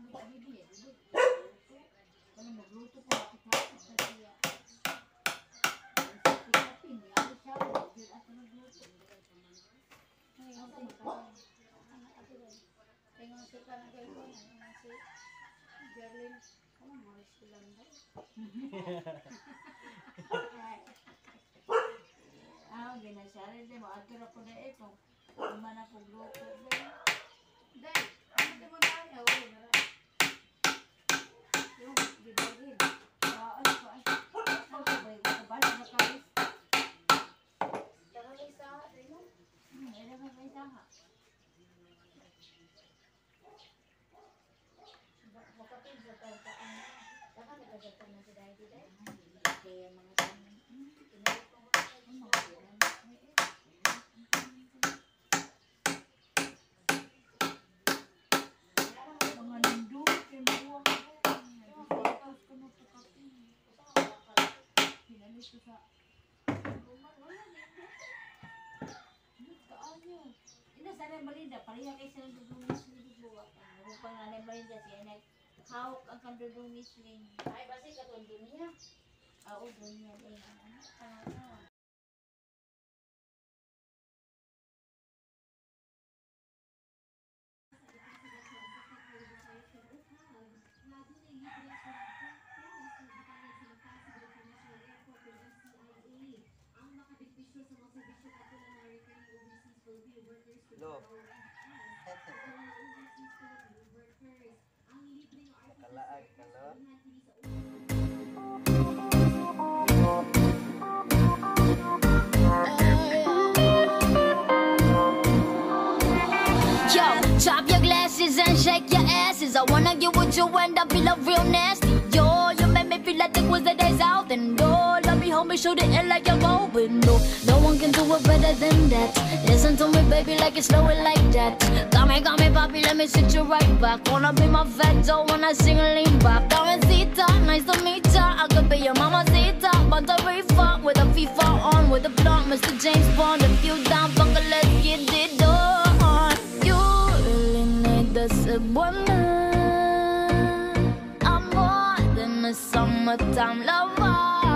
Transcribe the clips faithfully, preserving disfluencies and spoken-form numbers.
Ah, ginasari din mo. Atura po na ito. Kumana po grupo. Dahil, ano din mo na ay? Oo, naray. Yung, gibagin. Ah, ano pa? Ano ba yung kabalo na kalis? Tara may isaha, rin mo? Hmm, rin mo may isaha. Makapin sa tayo pa ang baka nagagatan na si Daddy Day. Kaya mga tanong, pinalik ko mo sa mga kailan. Mga nandun, kinuha ko. Nagsitos ko na po kapin. Pinalis ko sa ruman. Wala na ito. Kaan nyo. Ina, sana Malinda. Pariha kayo sa nandudungis ni Buwa. Ano pa nga na Malinda siya na hawak ang kandudungis ni. Ay, basi katundun niya. Oo, doon niya. Ano? Look. Kalaag kalo. Yo, drop your glasses and shake your asses. I wanna get with you and I feel real nasty. Yo, you make me feel like it was the days out and door. Let me hold me, shoot it in like you're going. No, no one can do it better than that. Listen to me, baby, like it's slow it like that. Got me, got me, papi, let me sit you right back. Wanna be my fat dough when I sing a lean back. Darrencita, nice to meet ya. I could be your mamacita, but the reefer with a FIFA on, with a blunt, Mister James Bond. If you down, bungle, let's get it on. You really need the Cebu. I'm more than a summertime lover.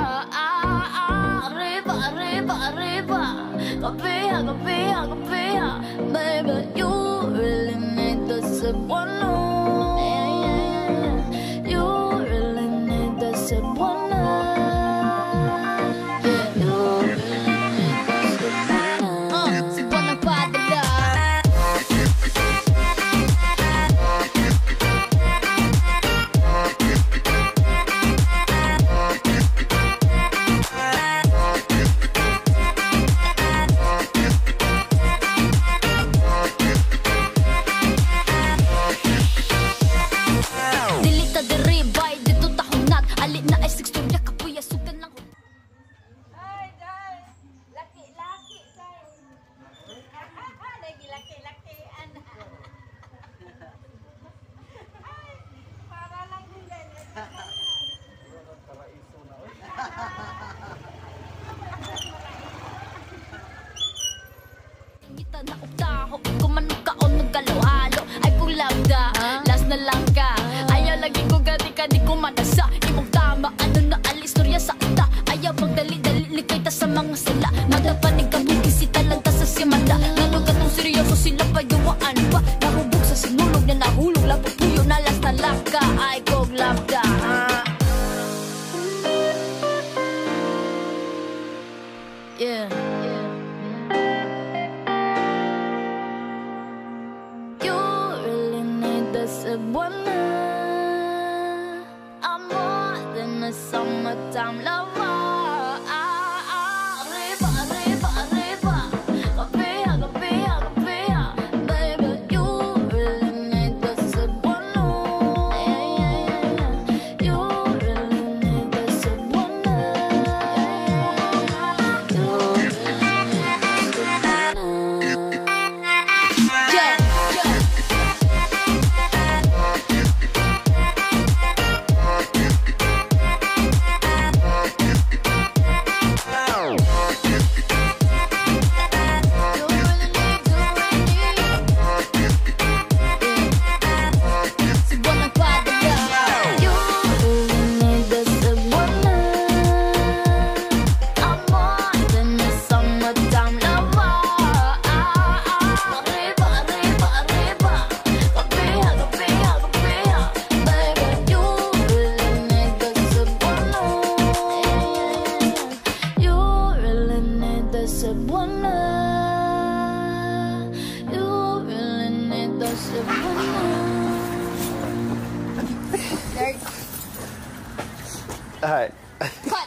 Arriba, arriba, arriba. Kapiha, kapiha, kapiha. Baby, you really need the Cebu. Yeah, yeah, yeah. You really need the Cebu. You really need the Cebu. Uh, Cebu padala. Na utaho, kung manong kaon nagkalo-halo. Ay kung labda, last na lang ka. Ayaw lagi ko gati ka, di ko manasa. Imong tama, ano na alistorya sa ita. Ayaw magdali-dali, likay ta sa mga sala. Madapanig ka mo, kisita lang ta sa simanda. Lalo ka tong seryoso, sila pa yuwaan pa. Nahubog sa sinulog na nahulog lang. Pupuyo na last na lang ka. Ay kung labda, yeah. Cebuana, I'm more than a summertime lover. Arriba, arriba, arriba. Kapiha, kapiha, kapiha. Baby, you really need the Cebuana. Yeah, yeah, yeah. You really need the Cebuana. You really the Cebuana. You really need the Cebuana. Ay. Cut!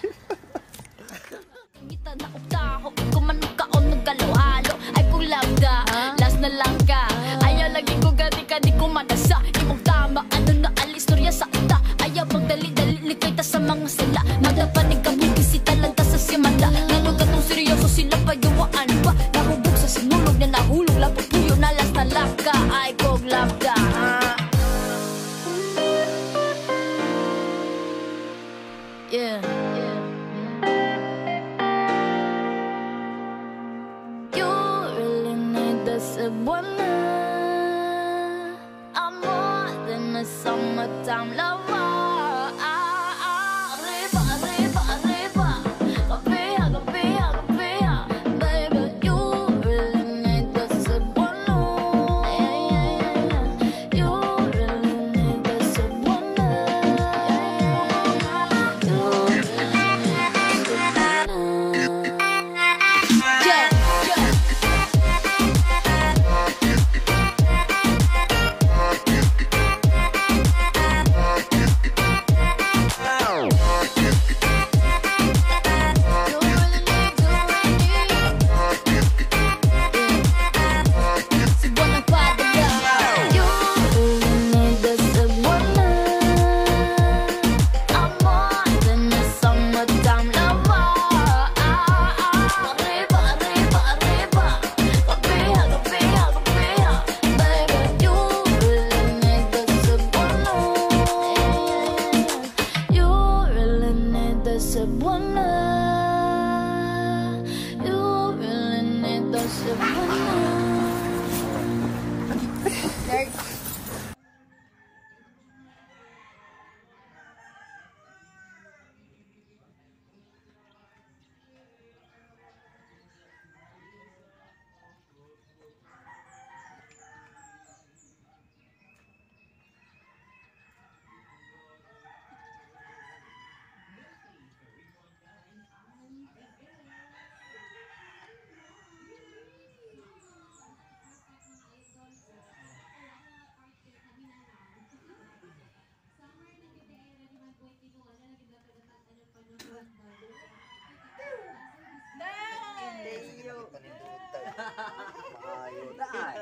Ngita na utaho, ikaw man magkaon nagkalo-halo. Ay kung labda, last na lang ka. Ayaw lagi ko gati ka, di ko manasa. Imong tama, ano na alistorya sa ata. Ayaw magdali-dali, likay ta sa mga sala. Madapanig ka mo, bisita lang ta sa simanda. Ngano ka tong seryoso sila pagawaan pa. Nahubog sa sinulog na nahulog. Lapot puyo na last na lang ka. Ay kung labda. Yeah, yeah. You really need the Cebuana. I'm more than a summertime lover. Arriba, arriba, arriba. Kapea, kapea, kapea. Baby, you really need the Cebuana. Yeah, yeah, yeah. You really need the Cebuana. You really need the Cebuana. Yeah, yeah. Cebuana, you really need the Cebuana. Maayo na ay.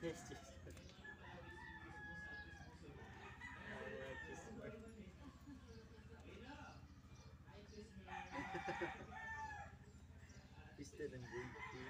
Yes, chismar. Our chismar. Pista ng grade two.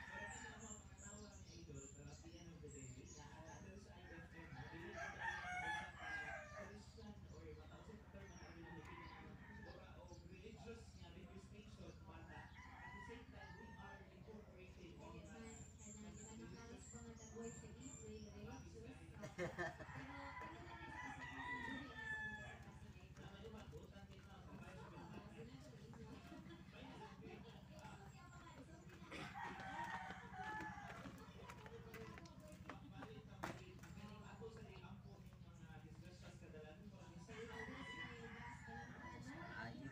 Ayos.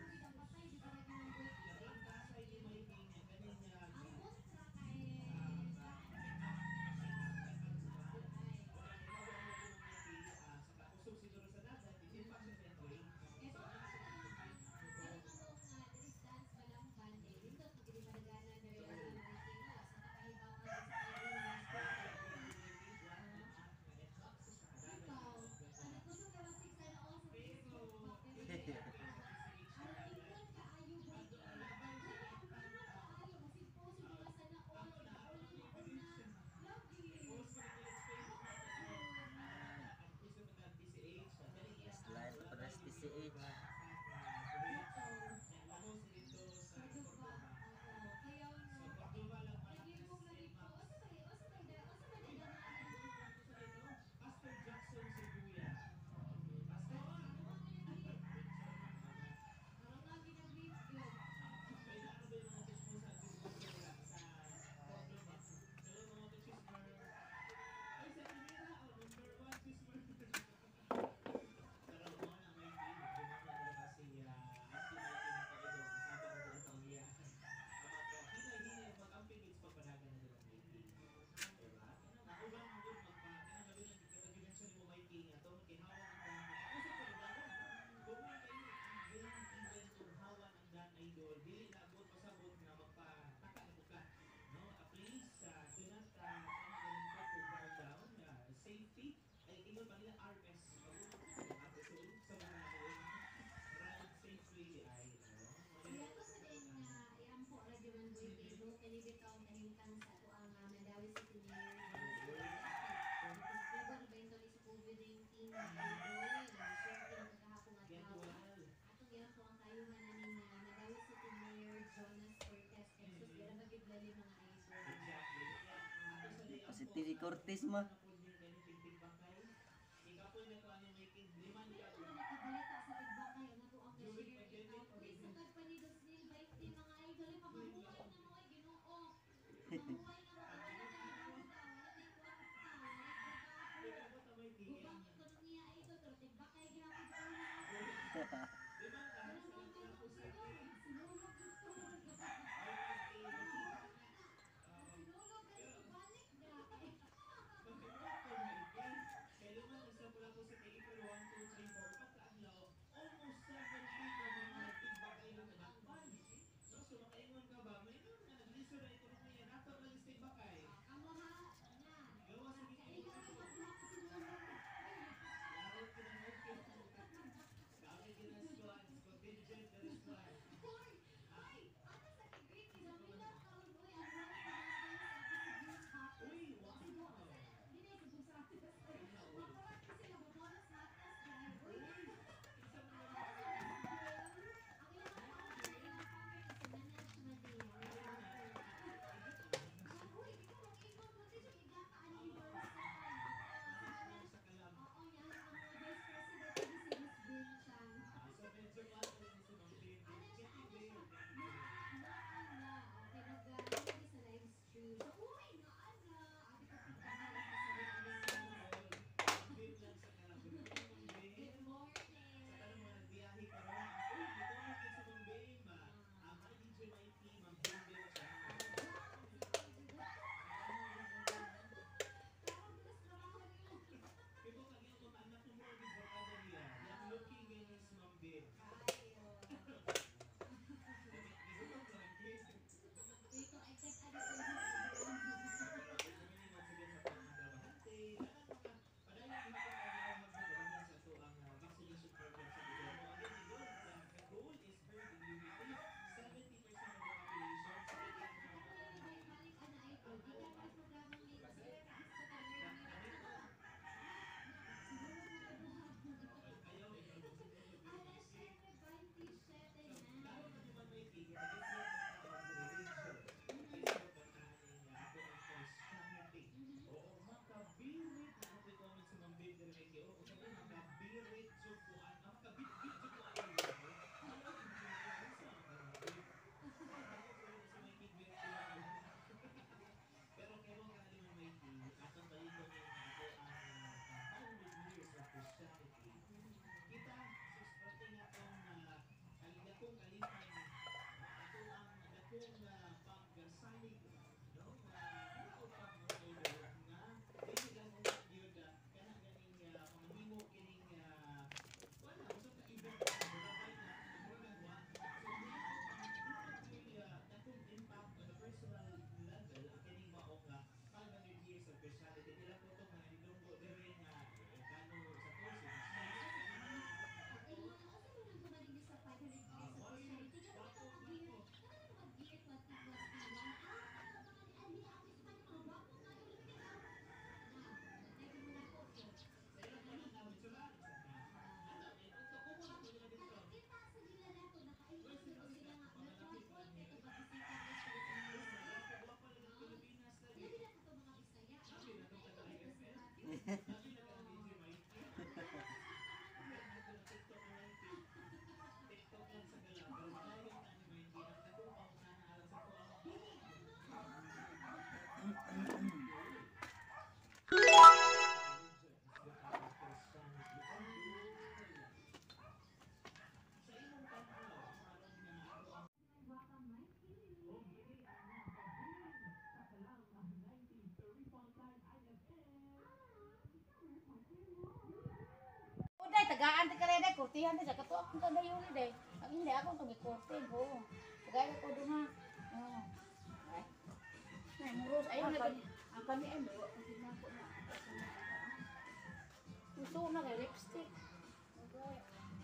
Slide pa rin T C H. Positive Cortez mah. Uday, tagaan ti kare day, kurtihan day, kato akong kagayon ni day. Ang hindi ako itong ikurtin, ho. Tagay ako doon ha. Oh. Ay. Ay, muros, ayaw na din. Ang kami ay mo, ang ginako na. Gusto na kay lipstick. Okay.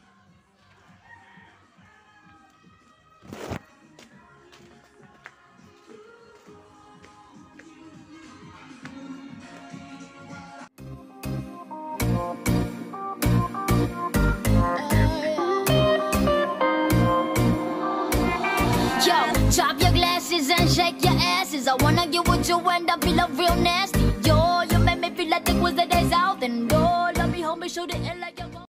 Drop your glasses and shake your asses. I wanna get with you and I feel real nasty. Yo, you make me feel like it was the days out. And oh, let me hold me, shoot it in like you're